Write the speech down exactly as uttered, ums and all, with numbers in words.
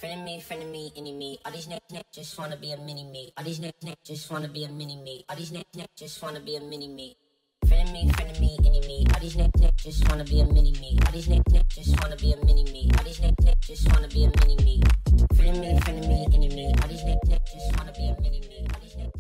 Friend of me, friend of me, any me. All these niggas niggas just wanna be a mini me. All these niggas niggas just wanna be a mini me. All these niggas niggas just wanna be a mini me. Friend of me, friend of me, any me. All these niggas niggas just wanna be a mini me. All these niggas niggas just wanna be a mini me. All these niggas niggas just wanna be a mini me. Friend of me, friend of me, any me. All these niggas niggas just wanna be a mini me. All these niggas